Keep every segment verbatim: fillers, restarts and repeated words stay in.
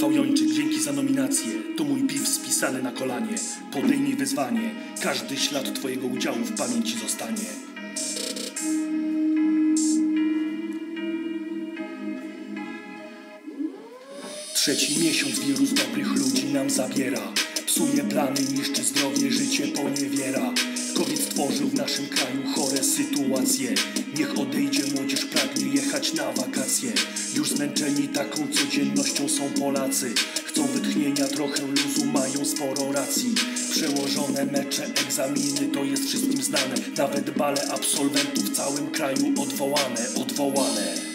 Rafał Jończyk, dzięki za nominację. To mój piw spisany na kolanie. Podejmij wyzwanie. Każdy ślad twojego udziału w pamięci zostanie. Trzeci miesiąc wirus dobrych ludzi nam zabiera. Psuje plany, niszczy zdrowie, życie poniewiera. COVID stworzył w naszym kraju chore sytuacje. Niech odejdzie młodzież, pragnie jechać na wakacje. Już zmęczeni taką codziennością są Polacy. Chcą wytchnienia, trochę luzu, mają sporo racji. Przełożone mecze, egzaminy, to jest wszystkim znane. Nawet bale absolwentów w całym kraju odwołane, odwołane.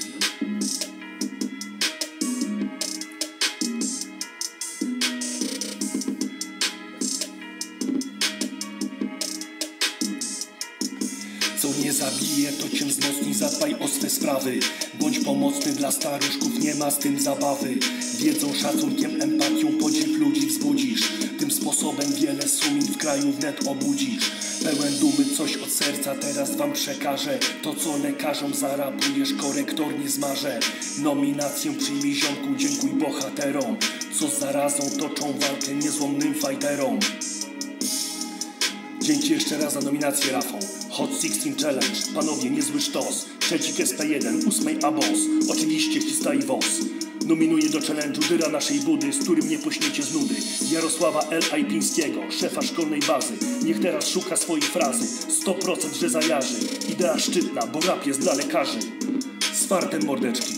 Co nie zabije, to cię wzmocni, zadbaj o swe sprawy. Bądź pomocny dla staruszków, nie ma z tym zabawy. Wiedzą, szacunkiem, empatią podziw ludzi wzbudzisz. Tym sposobem wiele sumień w kraju wnet obudzisz. Pełen dumy coś od serca teraz wam przekażę. To co lekarzom zarapujesz, korektor nie zmarze. Nominację przyjmij ziomku, dziękuj bohaterom, co z zarazą toczą walkę niezłomnym fajterom. Dzięki jeszcze raz za nominację, Rafał. Hot szesnaście Challenge, panowie, niezły sztos. Trzeci S P jeden, ósmej A B O S. Oczywiście Hista i Wos. Nominuję do challenge'u dyra naszej budy, z którym nie pośniecie z nudy. Jarosława L. Ajpińskiego, szefa szkolnej bazy. Niech teraz szuka swojej frazy. sto procent, że zajarzy. Idea szczytna, bo rap jest dla lekarzy. Z fartem, mordeczki.